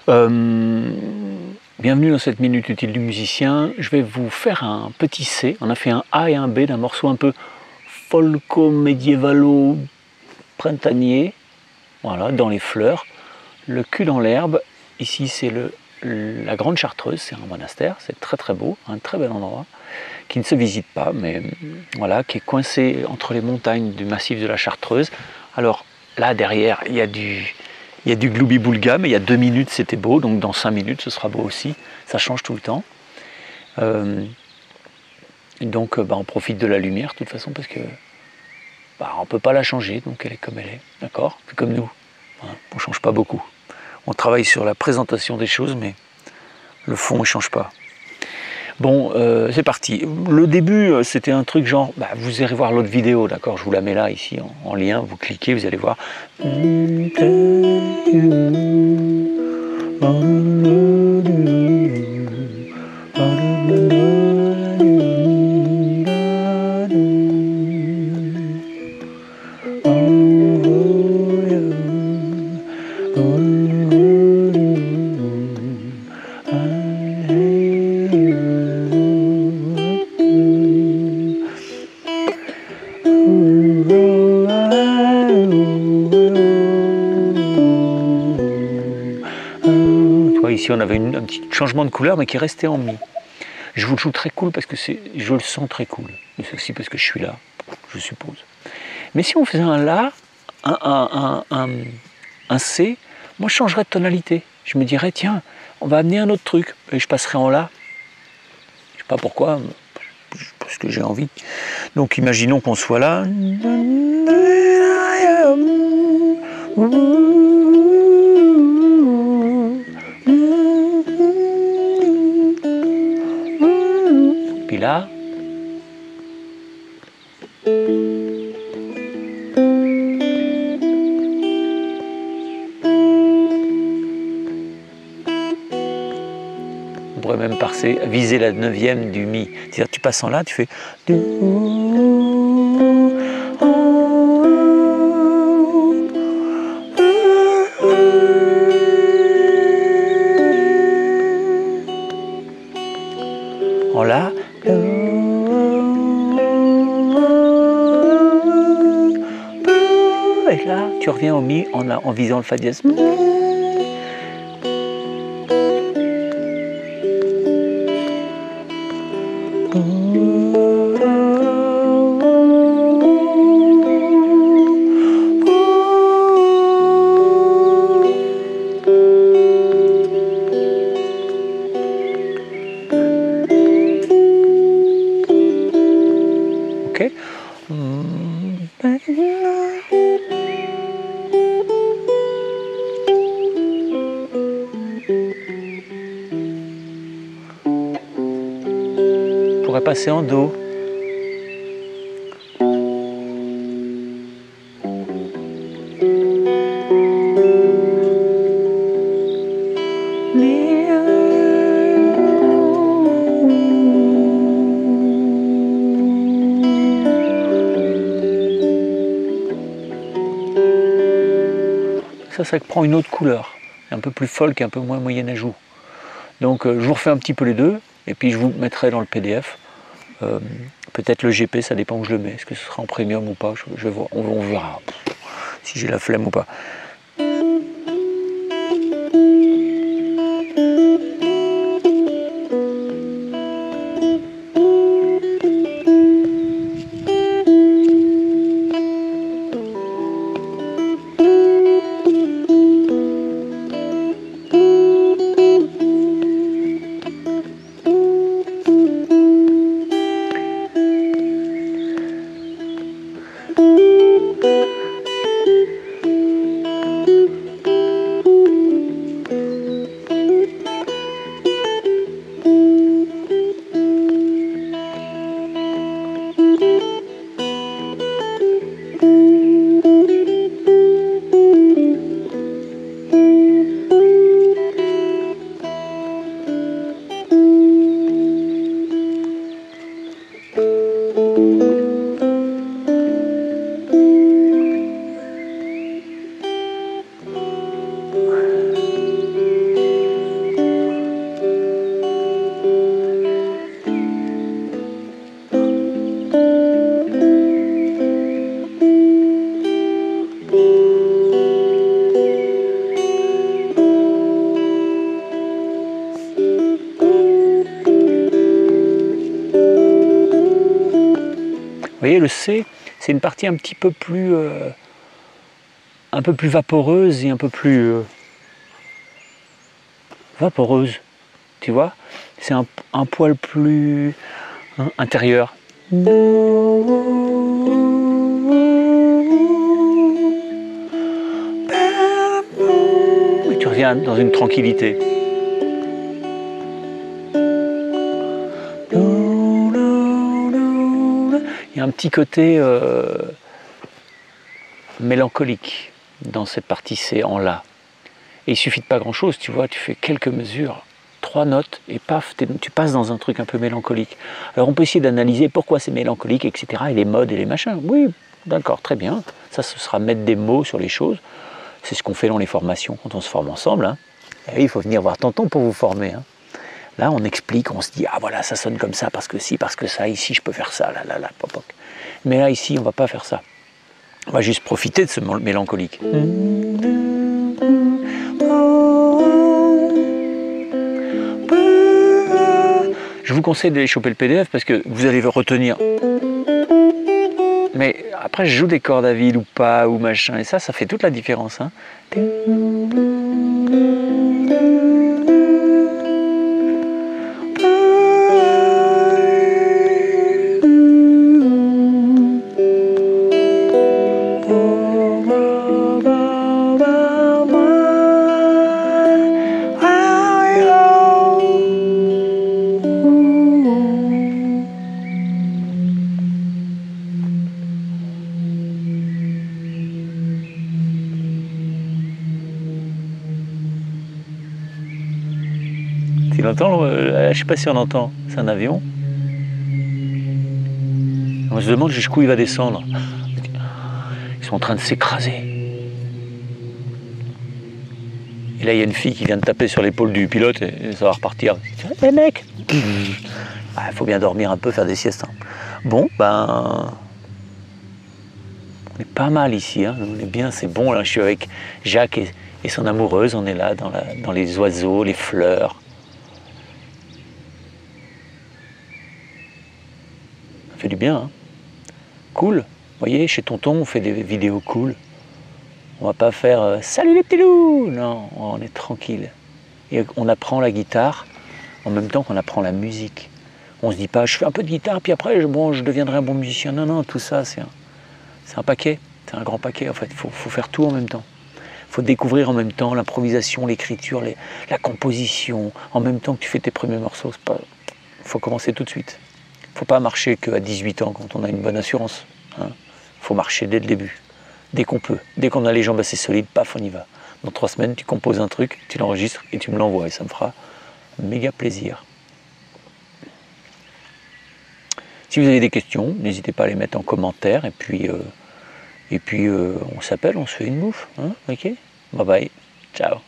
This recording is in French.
Bienvenue dans cette minute utile du musicien. Je vais vous faire un petit C. On a fait un A et un B d'un morceau un peu folco-médiévalo printanier. Voilà, dans les fleurs. Le cul dans l'herbe. Ici, c'est la Grande Chartreuse. C'est un monastère. C'est très très beau. Un très bel endroit qui ne se visite pas, mais voilà, qui est coincé entre les montagnes du massif de la Chartreuse. Alors là, derrière, il y a du gloubi-boulga, mais il y a 2 minutes c'était beau, donc dans 5 minutes ce sera beau aussi, ça change tout le temps. Donc on profite de la lumière de toute façon parce que on ne peut pas la changer, donc elle est comme elle est, d'accord? C'est comme nous, hein, on ne change pas beaucoup. On travaille sur la présentation des choses, mais le fond ne change pas. Bon, c'est parti. Le début, c'était un truc genre, vous irez voir l'autre vidéo, d'accord? Je vous la mets là, ici, en lien, vous cliquez, vous allez voir. Ici on avait un petit changement de couleur mais qui restait en mi. Je vous le joue très cool parce que je le sens très cool. Mais c'est aussi parce que je suis là, je suppose. Mais si on faisait un La, un C, moi je changerais de tonalité. Je me dirais tiens, on va amener un autre truc. Et je passerai en La. Je sais pas pourquoi, parce que j'ai envie. Donc imaginons qu'on soit là. Puis là, on pourrait même viser la 9e du Mi. C'est-à-dire tu passes en La, tu fais. En La. Et là, tu reviens au Mi en visant le Fa dièse. Ok. On pourrait passer en Do. Ça prend une autre couleur, un peu plus folk, un peu moins moyenne à joue. Donc je vous refais un petit peu les deux, et puis je vous mettrai dans le PDF. Peut-être le GP, ça dépend où je le mets. Est-ce que ce sera en premium ou pas? Je vais voir. On verra si j'ai la flemme ou pas. voyez, le C, c'est une partie un peu plus vaporeuse et un peu plus vaporeuse, tu vois. C'est un poil plus intérieur. Et tu reviens dans une tranquillité. Il y a un petit côté mélancolique dans cette partie C en La. Et il suffit de pas grand chose, tu vois, tu fais quelques mesures, 3 notes, et paf, tu passes dans un truc un peu mélancolique. Alors on peut essayer d'analyser pourquoi c'est mélancolique, etc., et les modes et les machins. Oui, d'accord, très bien. Ça, ce sera mettre des mots sur les choses. C'est ce qu'on fait dans les formations, quand on se forme ensemble. Hein. Et il faut venir voir tonton pour vous former. Hein. Là, on explique, on se dit, ah voilà, ça sonne comme ça, parce que si, parce que ça, ici, je peux faire ça, là, pop, pop. Mais là, ici, on va pas faire ça. On va juste profiter de ce mélancolique. Je vous conseille d'aller choper le PDF parce que vous allez retenir. Mais après, je joue des cordes à vide ou pas, ou machin, et ça fait toute la différence. Hein. Tu l'entends? Je sais pas si on entend. C'est un avion. On se demande jusqu'où il va descendre. Ils sont en train de s'écraser. Et là, il y a une fille qui vient de taper sur l'épaule du pilote et ça va repartir. Hé mec! Il faut bien dormir un peu, faire des siestes. Hein. Bon, ben... on est pas mal ici. Hein. On est bien, c'est bon. Là, je suis avec Jacques et son amoureuse. On est là dans les oiseaux, les fleurs. Ça fait du bien, hein. Cool. Vous voyez, chez tonton, on fait des vidéos cool. On va pas faire salut les petits loups. Non, on est tranquille. Et on apprend la guitare en même temps qu'on apprend la musique. On se dit pas, je fais un peu de guitare, puis après, je deviendrai un bon musicien. Non, non, tout ça, c'est un paquet. C'est un grand paquet, en fait. Il faut faire tout en même temps. Il faut découvrir en même temps l'improvisation, l'écriture, la composition. En même temps que tu fais tes premiers morceaux. Il faut commencer tout de suite. Il ne faut pas marcher qu'à 18 ans quand on a une bonne assurance. Hein. Il faut marcher dès le début, dès qu'on peut. Dès qu'on a les jambes assez solides, paf, on y va. Dans 3 semaines, tu composes un truc, tu l'enregistres et tu me l'envoies. Et ça me fera méga plaisir. Si vous avez des questions, n'hésitez pas à les mettre en commentaire. Et puis on s'appelle, on se fait une bouffe. Hein, ok ? Bye bye. Ciao.